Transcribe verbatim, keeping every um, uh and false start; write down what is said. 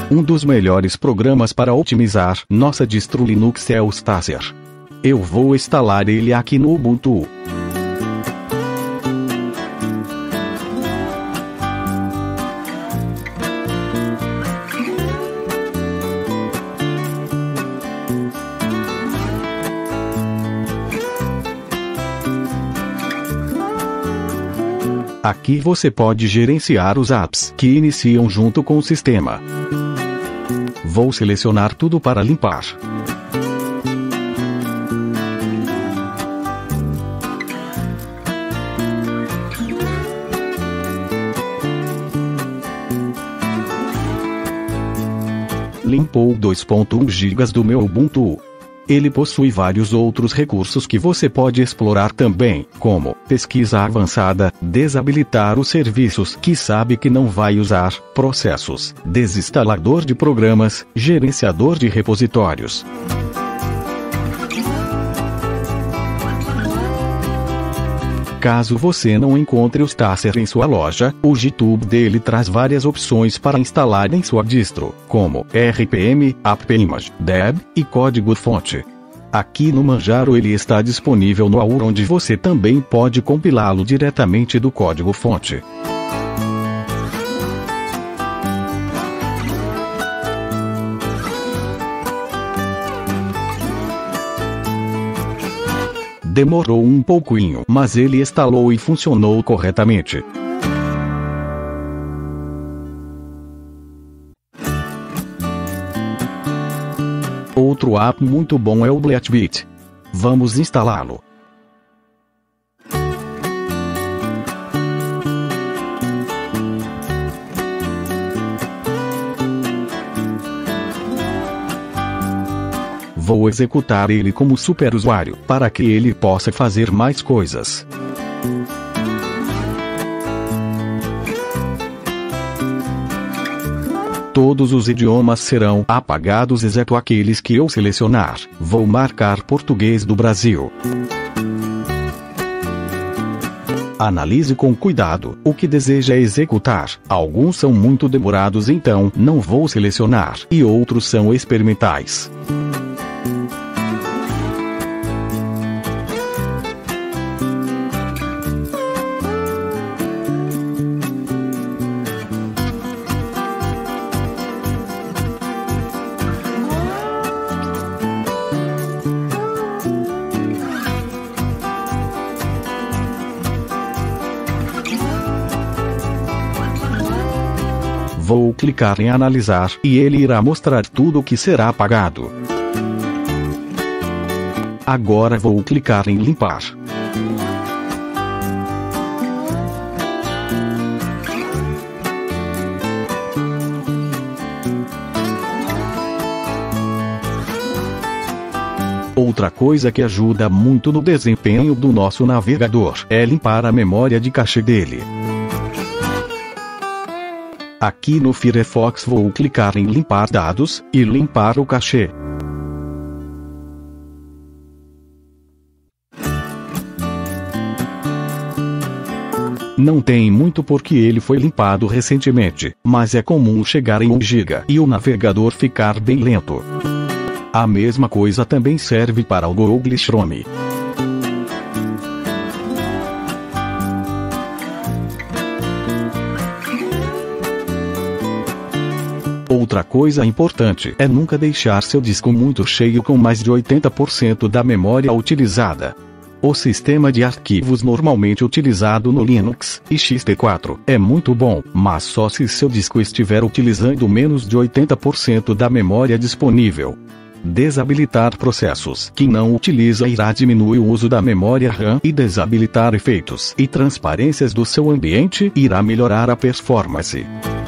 Um dos melhores programas para otimizar nossa distro Linux é o Stacer. Eu vou instalar ele aqui no Ubuntu. Aqui você pode gerenciar os apps que iniciam junto com o sistema. Vou selecionar tudo para limpar. Limpou dois vírgula um gigas do meu Ubuntu. Ele possui vários outros recursos que você pode explorar também, como pesquisa avançada, desabilitar os serviços que sabe que não vai usar, processos, desinstalador de programas, gerenciador de repositórios. Caso você não encontre o Stacer em sua loja, o GitHub dele traz várias opções para instalar em sua distro, como R P M, AppImage, Deb e código-fonte. Aqui no Manjaro ele está disponível no A U R, onde você também pode compilá-lo diretamente do código-fonte. Demorou um pouquinho, mas ele instalou e funcionou corretamente. Outro app muito bom é o Bleachbit. Vamos instalá-lo. Vou executar ele como superusuário, para que ele possa fazer mais coisas. Todos os idiomas serão apagados exceto aqueles que eu selecionar. Vou marcar português do Brasil. Analise com cuidado o que deseja executar. Alguns são muito demorados, então não vou selecionar, e outros são experimentais. Vou clicar em analisar e ele irá mostrar tudo o que será apagado. Agora vou clicar em limpar. Outra coisa que ajuda muito no desempenho do nosso navegador é limpar a memória de cache dele. Aqui no Firefox vou clicar em limpar dados e limpar o cache. Não tem muito porque ele foi limpado recentemente, mas é comum chegar em um giga e o navegador ficar bem lento. A mesma coisa também serve para o Google Chrome. Outra coisa importante é nunca deixar seu disco muito cheio com mais de oitenta por cento da memória utilizada. O sistema de arquivos normalmente utilizado no Linux, X T quatro, é muito bom, mas só se seu disco estiver utilizando menos de oitenta por cento da memória disponível. Desabilitar processos que não utiliza irá diminuir o uso da memória RAM e desabilitar efeitos e transparências do seu ambiente irá melhorar a performance.